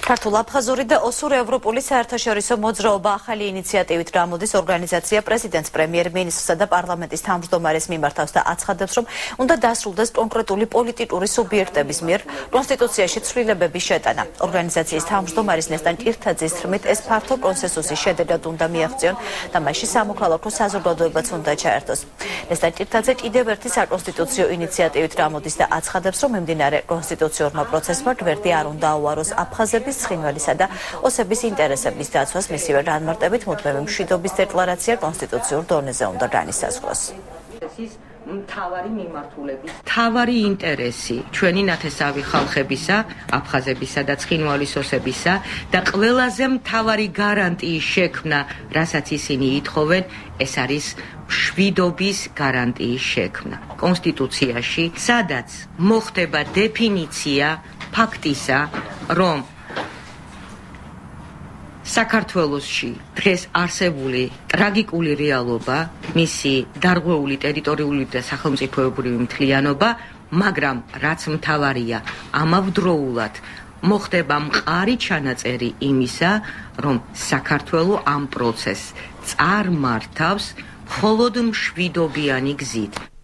ქართულ-აფხაზური და ოსურ ევროპული საერთაშორისო მოძრაობა ახალი ინიციატივით გამოდის ორგანიზაცია პრეზიდენტს, პრემიერ-მინისტრსა და პარლამენტის თავმჯდომარეს მიმართავს და აცხადებს, რომ უნდა დასრულდეს კონკრეტული პოლიტიკური სუბიექტების მიერ კონსტიტუციაში ცვლილებების შეტანა. ორგანიზაციის თავმჯდომარის ნესტან კირთაძის თქმით, ეს ფართო კონსენსუსის შედეგად უნდა მიაღწიონ და მასში სამოქალაქო საზოგადოებაც უნდა ჩაერთოს. ნესტან კირთაძე კიდევ ერთი საკონსტიტუციო ინიციატივით გამოდის და აცხადებს, რომ მიმდინარე კონსტიტუციურმა პროცესმა გვერდი არ უნდა აუაროს აფხაზების, ცხინვალისა და ოსების ინტერესების დაცვას. მისივე განმარტებით, მუდმივი მშვიდობის დეკლარაცია კონსტიტუციურ დონეზე უნდა განისაზღვროს. თავარი ინტერესი ჩვენი ნათესავი ხალხებისა, აფხაზებისა და ცხინვალის ოსებისა და ყველაზე მთავარი გარანტიის შექმნა, რასაც ისინი ითხოვენ, ეს არის მშვიდობის გარანტიის შექმნა. კონსტიტუციაში, სადაც მოხდება დეფინიცია ფაქტისა, რომ საქართველოსში დღეს არსებული ტრაგიკული რეალობა, მისი დარღვეული ტერიტორიული და სახელმწიფოებრივი მთლიანობა, მაგრამ რაც მთავარია, ამავდროულად მოხდება მყარი ჩანაწერი იმისა, რომ საქართველო ამ პროცესს წარმართავს მხოლოდ მშვიდობიანი გზით.